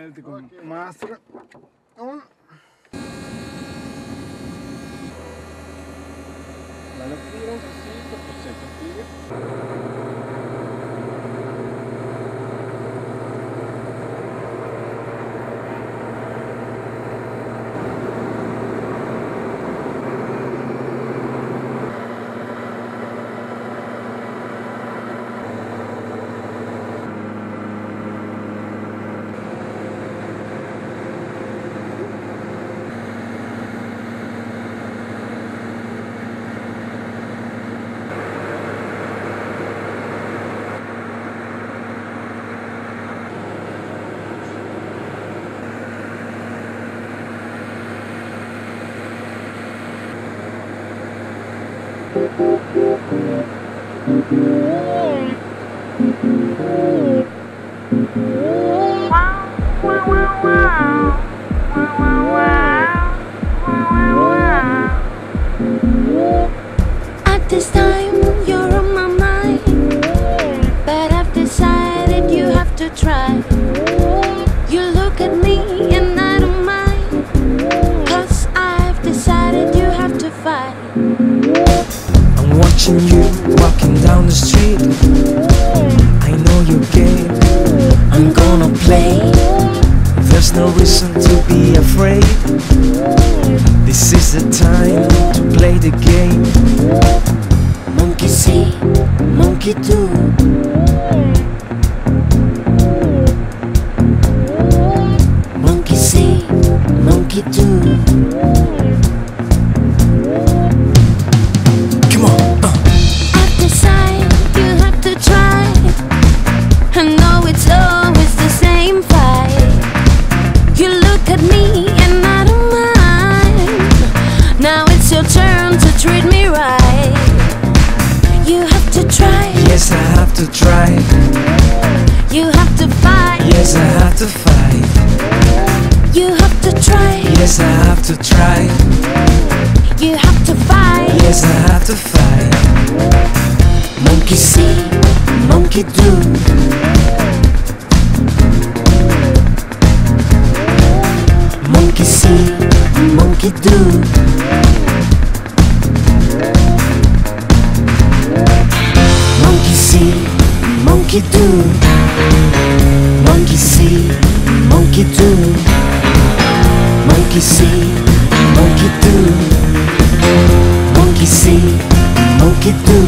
con Master. La tira un poquito, pues se consigue. At this time, you're on my mind, but I've decided you have to try. You look at me and I don't mind, 'cause I've decided you have to fight. I'm watching you walking down the street. I know your game, I'm gonna play. There's no reason to be afraid. This is the time to play the game. Monkey see, monkey do. Monkey see, monkey do. Come on, I've decided you have to try. I know it's always the same fight. You look at me and I don't mind. Now it's your turn to treat me right. You have to try. yes, I have to try. You have to fight. Yes, I have to fight. You have to try. Yes, I have to try. You have to fight. Yes, I have to fight. Monkey see, monkey do. Monkey see, monkey do. Monkey see, monkey do. Monkey see, monkey do. Monkey see, monkey do. Monkey see, monkey do.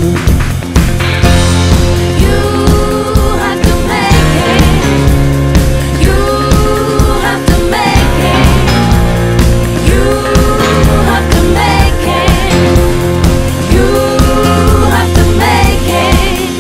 You have to make it. You have to make it. You have to make it. You have to make it.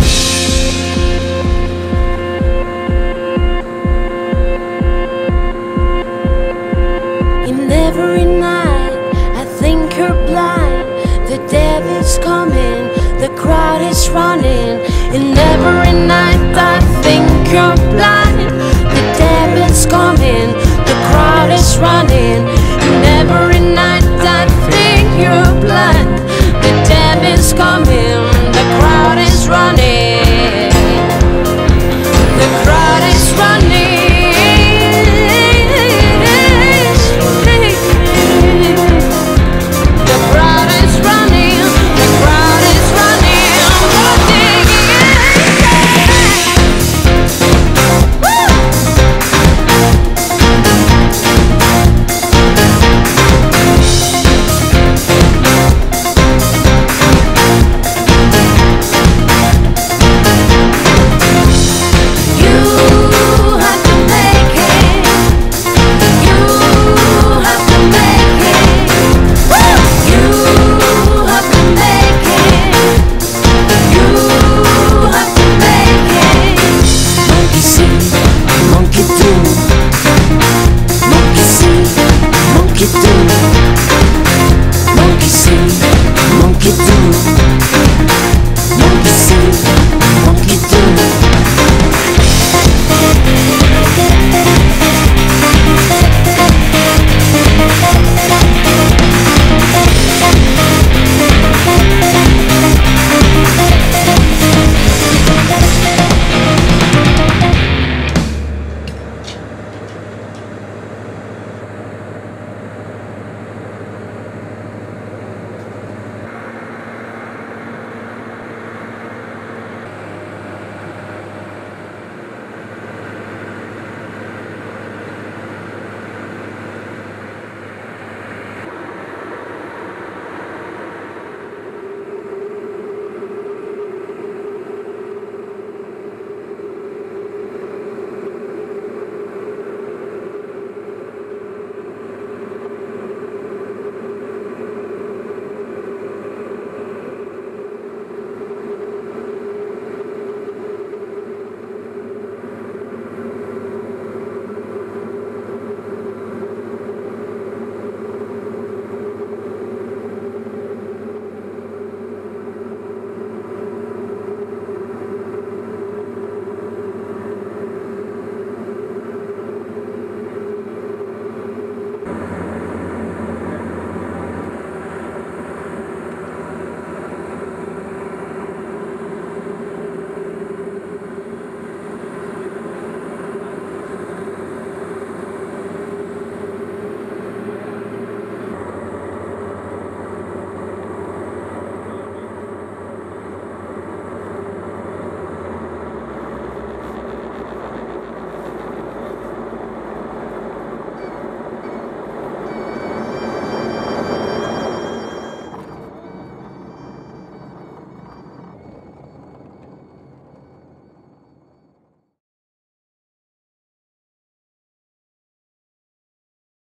In every night, I think you're blind. The devil's coming, the crowd is running. In every night, I think you're blind. The devil's coming, the crowd is running. In every night, I think you're blind. The devil's coming, the crowd is running. The crowd is running. The crowd is running. The crowd is running. Monkey do.